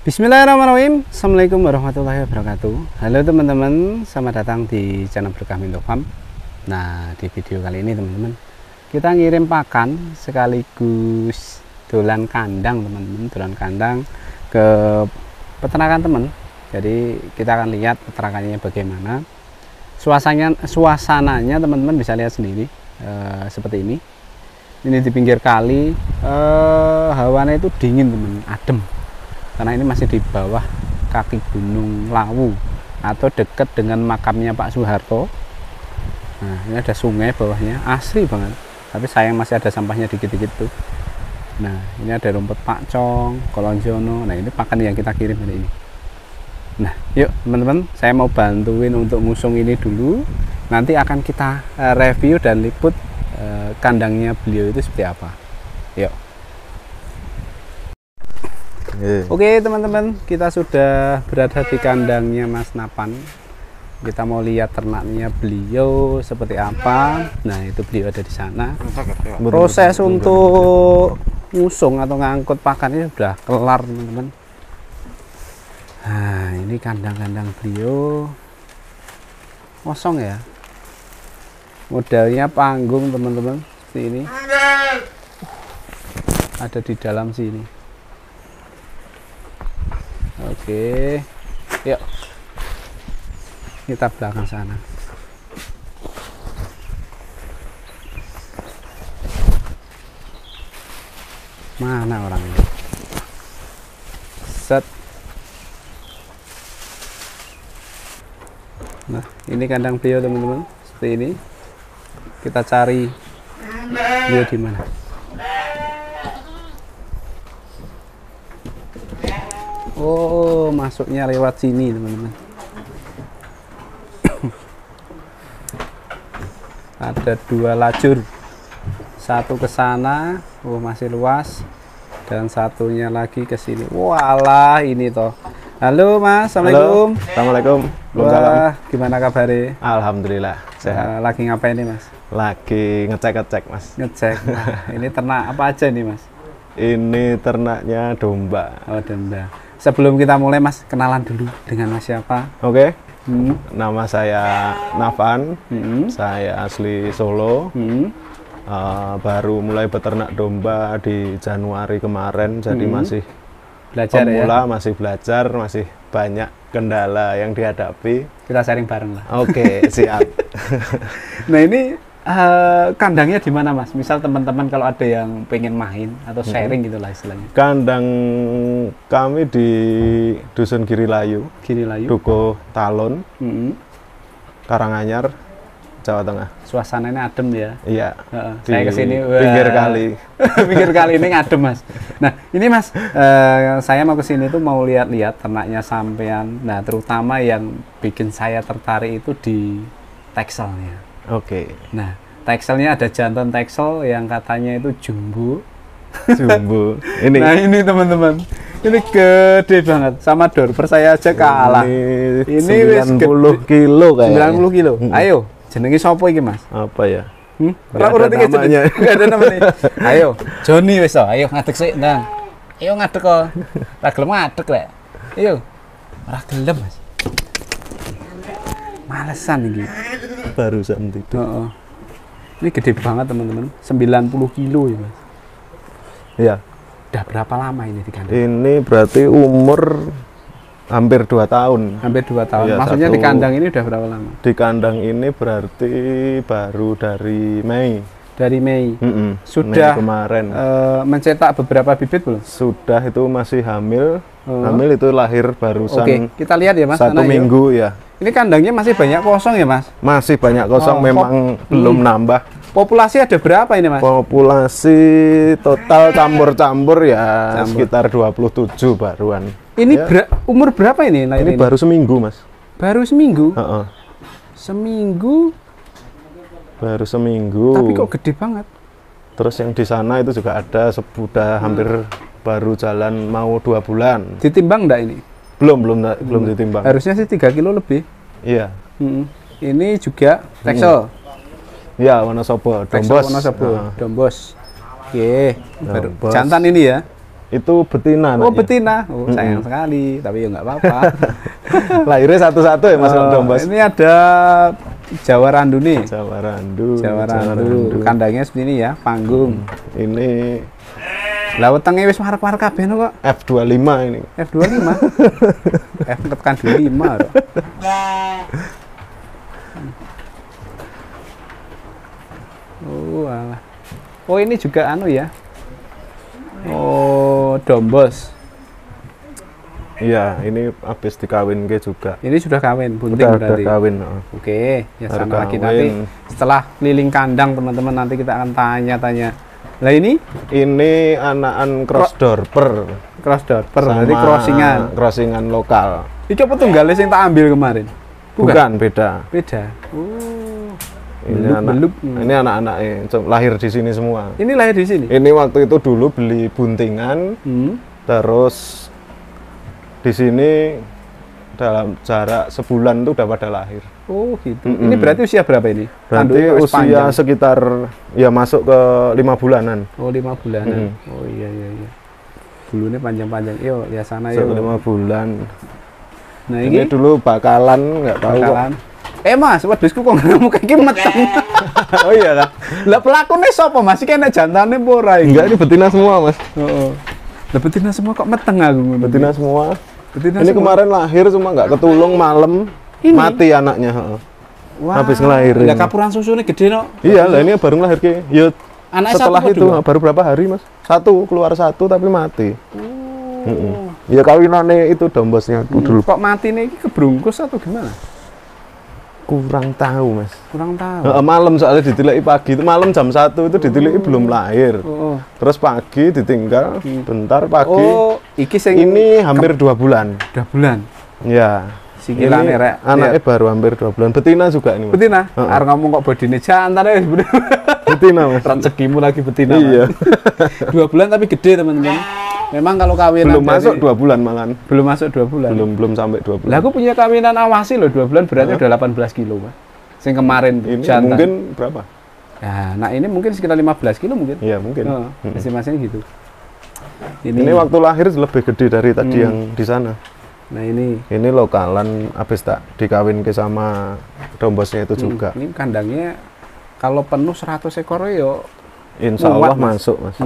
Bismillahirrahmanirrahim. Assalamualaikum warahmatullahi wabarakatuh. Halo teman-teman, selamat datang di channel Berkah Minto Farm. Nah, di video kali ini teman-teman, kita ngirim pakan sekaligus dolan kandang teman-teman, dolan kandang ke peternakan teman. Jadi kita akan lihat peternakannya bagaimana. Suasananya teman-teman bisa lihat sendiri, seperti ini. Ini di pinggir kali, hawanya itu dingin teman, adem. Karena ini masih di bawah kaki Gunung Lawu atau dekat dengan makamnya Pak Soeharto. Nah, ini ada sungai bawahnya, asri banget. Tapi sayang masih ada sampahnya dikit-dikit tuh. Nah, ini ada rumput pakcong, kolonjono. Nah, ini pakan yang kita kirim hari ini. Nah, yuk teman-teman, saya mau bantuin untuk ngusung ini dulu. Nanti akan kita review dan liput kandangnya beliau itu seperti apa. Yuk. Oke teman-teman, kita sudah berada di kandangnya Mas Napan. Kita mau lihat ternaknya beliau seperti apa. Nah, itu beliau ada di sana. Proses untuk ngusung atau ngangkut pakannya sudah kelar teman-teman. Nah, ini kandang-kandang beliau kosong ya. Modelnya panggung teman-teman, seperti ini. Ada di dalam sini. Oke, yuk kita belakang sana. Mana orangnya? Set. Nah, ini kandang beliau teman-teman, seperti ini. Kita cari beliau di mana. Oh, masuknya lewat sini teman-teman. Ada dua lajur, satu ke sana, oh masih luas, dan satunya lagi ke sini. Walah, ini toh. Halo Mas, assalamualaikum. Halo, assalamualaikum. Wah, gimana kabarnya? Alhamdulillah sehat. Lagi ngapain nih Mas? Lagi ngecek Mas. Ngecek. Nah, ini ternak apa aja nih Mas? Ini ternaknya domba. Oh, domba. Sebelum kita mulai Mas, kenalan dulu dengan Mas siapa? Oke. Nama saya Napan. Saya asli Solo. Baru mulai beternak domba di Januari kemarin, jadi masih belajar pemula, ya? masih belajar, masih banyak kendala yang dihadapi. Kita sharing bareng lah. Oke, siap. Nah, ini kandangnya di mana Mas? Misal teman-teman kalau ada yang pengen main atau sharing gitulah istilahnya. Kandang kami di Dusun Girilayu, Duko Talon, Karanganyar, Jawa Tengah. Suasananya adem ya? Iya. Saya kesini pinggir kali. Pinggir kali ini adem Mas. Nah, ini Mas, saya mau kesini tuh mau lihat-lihat ternaknya sampean. Nah, terutama yang bikin saya tertarik itu di tekselnya. Oke. Nah, tekselnya ada jantan teksel yang katanya itu jumbo. Jumbo. Ini. Nah, ini teman-teman. Ini gede banget. Sama Dorper saya aja kalah. Ini 90 kilo kayaknya. 90 kilo. Ayo, jenenge sapa iki, Mas? Apa ya? Ora namanya. Enggak ada namanya. Ayo, Joni wis to. Ayo ngadeg sik, Ndang. Ayo ngadeg kok. Ora gelem ngadeg lek. Ayo. Ora gelem, Mas. Malesan iki. Barusan tidur. Ini gede banget teman-teman, 90 kilo ya Mas. Iya. Udah berapa lama ini di kandang? Ini berarti umur hampir 2 tahun. Hampir 2 tahun. Ya, maksudnya di kandang ini udah berapa lama? Di kandang ini berarti baru dari Mei. Dari Mei. Mei Sudah kemarin. Mencetak beberapa bibit belum? Sudah, itu masih hamil. Hamil itu lahir barusan. Oke, kita lihat ya Mas. 1 minggu ya. Ini kandangnya masih banyak kosong ya Mas? Masih banyak kosong, memang belum nambah. Populasi ada berapa ini Mas? Populasi total campur-campur ya sekitar 27 baruan. Ini ya. Umur berapa ini? Ini baru seminggu Mas. Baru seminggu? Seminggu? Baru seminggu. Tapi kok gede banget? Terus yang di sana itu juga ada, sudah hampir baru jalan mau 2 bulan. Ditimbang enggak ini? Belum ditimbang. Harusnya sih 3 kilo lebih. Iya. Ini juga teksel. Iya, Wonosobo, Dombos. Wonosobo, Dombos. Oke, baru jantan ini ya. Itu betina. Oh, anaknya. betina. Oh, sayang sekali, tapi ya nggak apa-apa. Lahirnya satu-satu ya Mas Oh, Dombos. ini ada Jawa Randu nih. Jawa Randu. Jawa Randu. Kandangnya seperti ini ya, panggung. Ini Lah wetenge wis marek-marek kabeh no kok. F25 ini. F25. F tekan 25. Bro. Oh, alah. Oh, ini juga anu ya. Oh, Dombos. Iya, ini habis dikawin ke juga. Ini sudah kawin, bunting Udah berarti. kawin. Oke, ya Baru sama lagi kawin. nanti setelah keliling kandang teman-teman, nanti kita akan tanya-tanya. Lah ini Ini anakan cross dorper. cross dorper, Sama berarti crossingan. crossingan lokal. Iki apa tunggalnya yang tak ambil kemarin? Bukan, beda. Beda. Oh. Ini Beluk. ini anak-anaknya lahir di sini semua. Ini lahir di sini. Ini waktu itu dulu beli buntingan, terus di sini dalam jarak sebulan tuh udah pada lahir. Oh gitu. Ini berarti usia berapa ini? Berarti Tanduknya wis usia panjang. sekitar ya masuk ke 5 bulanan. Oh 5 bulanan. Oh iya. Bulunya panjang-panjang. Yo, ya sana Masuk yo. 5 bulan. Nah Ini ini dulu bakalan nggak tahu kok. bakalan. Mas, wedhusku kok ngamuk kayak gini meteng. Oh iya kan? Lah pelakune sapa Mas? Iki enek jantane apa ora iki? Enggak, ini betina semua mas. Heeh. Lah betina semua kok meteng aku ngono. Betina semua. Betina Ini semua. kemarin lahir cuma nggak ketulung malam. Ini? Mati anaknya. heeh. Wah, habis ngelahirin. Lah kapuran susune gede no. Iya lah, ini baru lahir ke. Ya Anaknya setelah satu apa itu dua? baru berapa hari mas? Keluar satu tapi mati. Oh. Ya kawinannya itu Dombosnya dulu. Kok mati nih kebrungkus atau gimana? Kurang tahu mas. Kurang tahu. Malam soalnya ditilai pagi itu malam jam 1 itu ditilai belum lahir. Oh. Terus pagi ditinggal bentar pagi. Oh, iki sing Ini hampir 2 bulan. 2 bulan. Ya. Sikilane Ini rek. anaknya baru hampir 2 bulan. Betina juga ini mas. Betina. Arep ngomong kok bodine jantan ya sebenarnya. Betina mas. Rezekimu lagi betina. Iya. 2 bulan tapi gede teman-teman. Memang kalau kawinan Belum dari- masuk 2 bulan malah. belum masuk 2 bulan. Belum sampai 2 bulan. Lah aku punya kawinan awasi loh 2 bulan berarti udah 18 kilo, Mas. Sing kemarin tuh, Ini jantan. mungkin berapa? Ya, nah ini mungkin sekitar 15 kilo mungkin. Iya mungkin. Masing-masing gitu. Ini waktu lahir lebih gede dari tadi yang di sana. Nah ini Ini lokalan habis tak dikawin ke sama Dombosnya itu juga. ini kandangnya kalau penuh 100 ekor yo Insya muat, Allah Mas. masuk mas.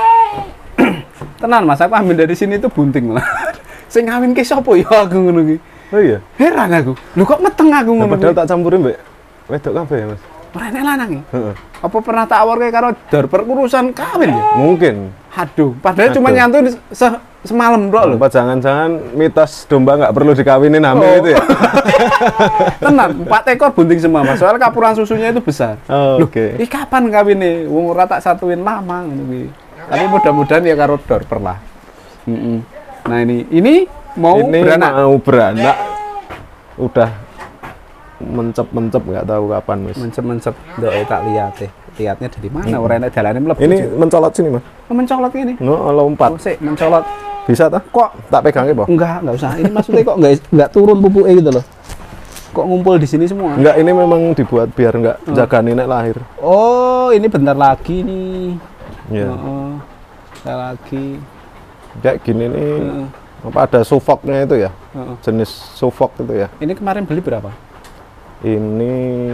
tenan Mas, aku ambil dari sini itu bunting malah. Sing ngawin ke sapa ya aku ngono iki. Oh iya. Heran aku. Lho kok meteng aku Nah, ngono. padahal tak campurin mbak wedok kabeh ya mas. Ora enek lanang ya? Heeh. Apa pernah tak awarke karo dorper urusan kawin ya? Mungkin. Aduh, padahal cuma Aduh. nyantun semalam bro loh. Apa jangan-jangan mitos domba nggak perlu dikawinin hamil Oh. itu ya? Tenan, 4 ekor bunting semua Mas. Soalnya kapuran susunya itu besar. Oh, Loh, oke. kapan kawinnya? Wong ora tak satuin lama ngono kuwi. Tapi mudah-mudahan ya karo dorper lah. Nah ini mau Ini beranak. mau beranak. Udah mencep-mencep nggak tahu kapan mas. Mencep-mencep ndok tak lihat deh. Lihatnya dari mana? Ora enak dalane mlebu. Ini mencolot sini mas. mencolot ini. No, lompat. Oh, sik mencolot. Bisa tak? Kok Tak pegangnya po? enggak usah. Ini maksudnya kok enggak turun pupuknya gitu loh. Kok ngumpul di sini semua? Enggak, ini memang dibuat biar nggak jaga nenek lahir. Oh, ini bentar lagi nih. Iya. Oh, bentar lagi. Kayak gini nih. Heeh. Apa ada sufoknya itu ya? Heeh. Jenis sufok itu ya. Ini kemarin beli berapa? Ini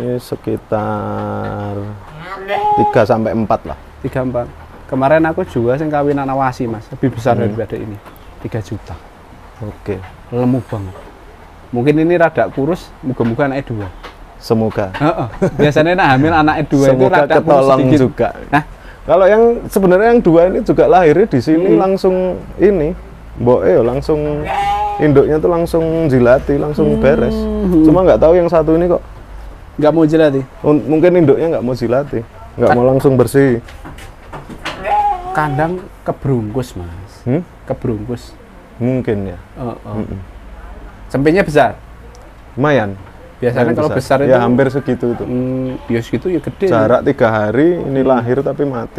sekitar 3 sampai 4 lah. 34. Kemarin aku juga sing kawinan awasi Mas, lebih besar daripada ini. 3 juta. Oke. Lemu banget. Mungkin ini rada kurus, moga-moga anaknya 2. Semoga. Heeh. Biasanya nak hamil anaknya 2 itu Semoga rada kurus ketolong sedikit. juga. Hah? Kalau yang sebenarnya yang 2 ini juga lahirnya di sini langsung ini, mboke langsung induknya tuh langsung jilati, langsung beres. Cuma nggak tahu yang satu ini kok Nggak mau jelati. mungkin induknya nggak mau jilati, nggak mau langsung bersih. Kandang kebrungkus Mas. Kebrungkus. Mungkin ya. Sempitnya besar. Lumayan. Biasanya Lumayan kalau besar itu ya hampir segitu itu. Ya segitu ya gede. Jarak 3 hari ini lahir tapi mati.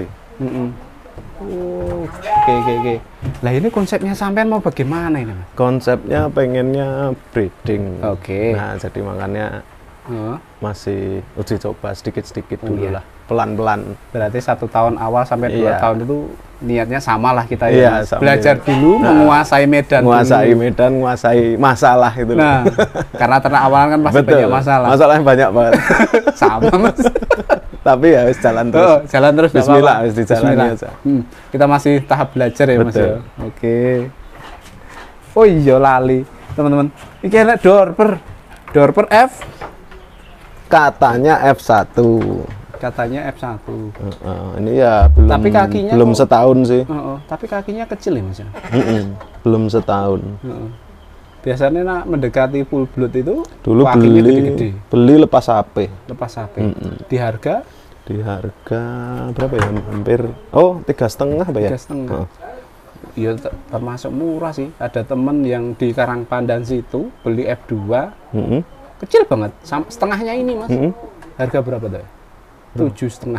Oh, oke. Lah ini konsepnya sampean mau bagaimana ini Mas? Konsepnya pengennya breeding. Oke. Nah, jadi makanya masih uji coba sedikit-sedikit Oh, dulu iya. lah, pelan-pelan. Berarti 1 tahun awal sampai 2 Iya. tahun itu niatnya sama lah kita Iya, ya, Mas. sambil- Belajar dulu, menguasai medan Menguasai dulu. medan, menguasai masalah itu. Nah, karena ternak awalan kan pasti banyak masalah. Masalahnya banyak banget. Sama, Mas. Tapi ya wis jalan terus. Oh, jalan terus nggak Bismillah, apa-apa. wis dijalani Bismillah. aja. Kita masih tahap belajar ya, Mas Betul. ya. Oke. Oh iya lali, teman-teman. Iki enak Dorper F, Katanya F1. katanya F1. Ini ya belum Tapi kakinya belum kok- setahun sih. Tapi kakinya kecil ya, Mas ya. Belum setahun. Heeh. Biasanya nak mendekati full blood itu Dulu kakinya gede-gede. beli lepas HP. Lepas HP. Di harga Di harga berapa ya? Hampir 3,5 apa ya? 3,5. Heeh. ya termasuk murah sih. Ada temen yang di Karangpandan situ beli F2 Mm-mm. kecil banget, setengahnya ini Mas. Mm-mm. Harga berapa tuh? 7,5.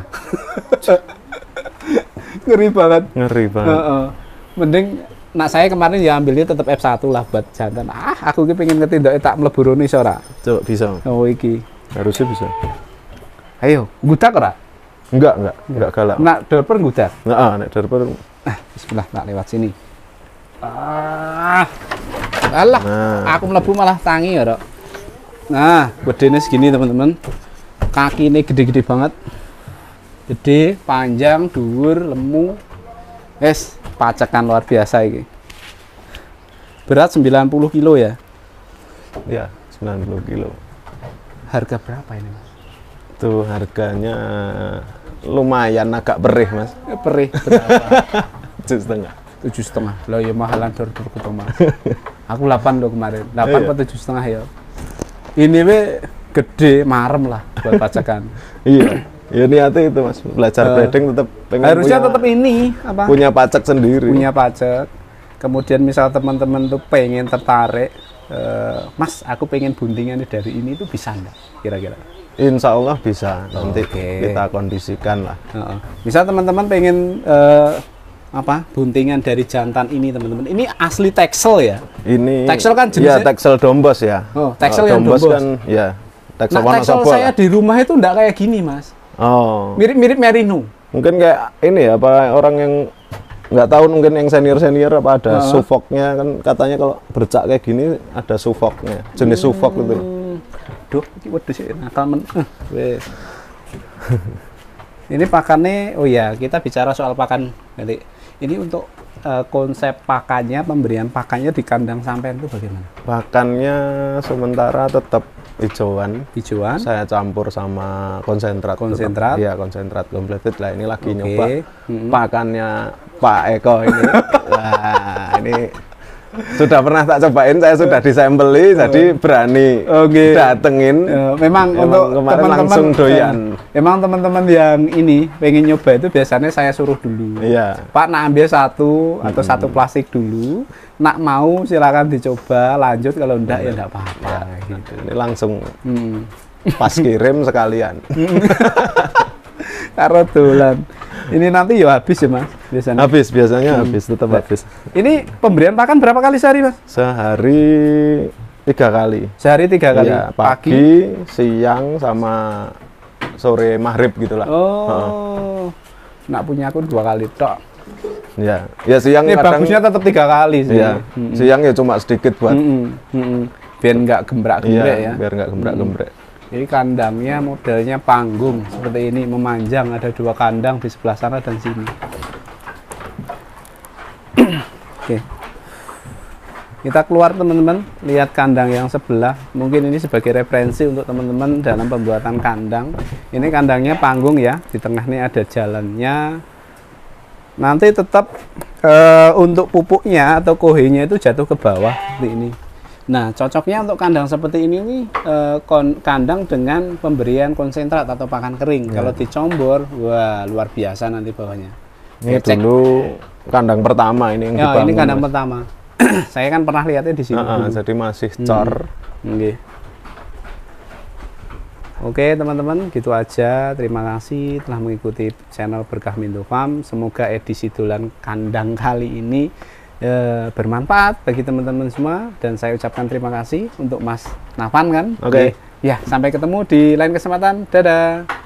Ngeri banget. Ngeri banget. Heeh. Mending nak saya kemarin ya ambilnya tetap F1 lah buat jantan. Aku ki pengen ngetindake tak mlebu rono iso ora? Coba bisa. Oh iki. Harusnya bisa. Ayo, gudak ora? Enggak galak. Nak dorper gudak. Heeh, nek dorper. Bismillah, tak lewat sini. Alah, aku mlebu malah tangi ya, Rok. Nah, gedene segini teman-teman. Kaki ini gede-gede banget. Gede, panjang, dhuwur, lemu. Pacekan luar biasa ini. Berat 90 kilo ya. Ya, 90 kilo. Harga berapa ini, Mas? Tuh harganya lumayan agak perih, Mas. Perih berapa? 7,5. 7,5. Lah ya mahalan dorperku to, Mas. Aku 8 loh kemarin. 8 atau 7,5 ya. Ini we gede, marem lah buat pacakan. Iya. Ya niatnya itu, Mas. Belajar breeding tetap pengen Harusnya punya, tetap ini apa? punya pacak sendiri. Punya pajak. Kemudian misal teman-teman tuh pengen tertarik, Mas, aku pengen buntingannya dari ini tuh bisa enggak kira-kira? Insya Allah bisa. Nanti Oke. kita kondisikan lah. Misal teman-teman pengen buntingan dari jantan ini teman-teman. Ini asli Texel ya? Ini Texel kan ya jenisnya- Texel Dombos ya. Oh, Texel yang Dombos Dombos. kan ya Texel Nah, Texel Wonosobo saya lah. di rumah itu enggak kayak gini, Mas. Oh. Mirip-mirip Merino. Mungkin kayak ini ya, apa orang yang nggak tahu, mungkin yang senior apa ada sufoknya kan, katanya kalau bercak kayak gini ada sufoknya, jenis sufok gitu. Duh, ini wedhus sih nakal men. Wes. Ini pakannya, oh ya, kita bicara soal pakan nanti. Ini untuk konsep pakannya, pemberian pakannya di kandang sampean itu bagaimana? Pakannya sementara tetap hijauan. Hijauan. Saya campur sama konsentrat. Konsentrat? Iya, konsentrat completed lah. Ini lagi Oke. nyoba pakannya Pak Eko ini. Wah, ini sudah pernah tak cobain, saya sudah disambeli, jadi berani Oke. datengin. Memang untuk kemarin teman-teman langsung doyan. Memang teman-teman yang ini pengen nyoba itu biasanya saya suruh dulu. Iya. Pak, nak ambil satu atau satu plastik dulu. Nak mau silakan dicoba, lanjut kalau enggak ya enggak apa-apa gitu. Ini langsung pas kirim sekalian. Karo dolan. Ini nanti ya habis ya, Mas, biasanya. Habis, biasanya habis, tetap habis. Ini pemberian pakan berapa kali sehari, Mas? Sehari 3 kali. Sehari 3 kali. Iya, pagi, siang, sama sore maghrib gitulah. Oh. Nak punya aku 2 kali tok. Ya, ya siang Ini kadang. bagusnya tetap 3 kali sih. Iya, siang ya cuma sedikit buat. Biar nggak gembrak-gembrek Iya, ya. biar nggak gembrek-gembrek. Jadi kandangnya modelnya panggung seperti ini, memanjang, ada 2 kandang di sebelah sana dan sini. Oke. Kita keluar teman-teman, lihat kandang yang sebelah. Mungkin ini sebagai referensi untuk teman-teman dalam pembuatan kandang. Ini kandangnya panggung ya, di tengah ini ada jalannya. Nanti tetap untuk pupuknya atau kohenya itu jatuh ke bawah seperti ini. Nah, cocoknya untuk kandang seperti ini nih, kandang dengan pemberian konsentrat atau pakan kering. Kalau dicombor, wah luar biasa nanti bawahnya. Ini Cek. dulu kandang pertama ini yang Ya, dibangun. ini kandang Mas. pertama. Saya kan pernah lihatnya di sini. dulu. Jadi masih cor. Oke. Oke teman-teman, gitu aja. Terima kasih telah mengikuti channel Berkah Minto Farm. Semoga edisi dolan kandang kali ini bermanfaat bagi teman-teman semua, dan saya ucapkan terima kasih untuk Mas Nafan kan. Oke. Ya, sampai ketemu di lain kesempatan. Dadah.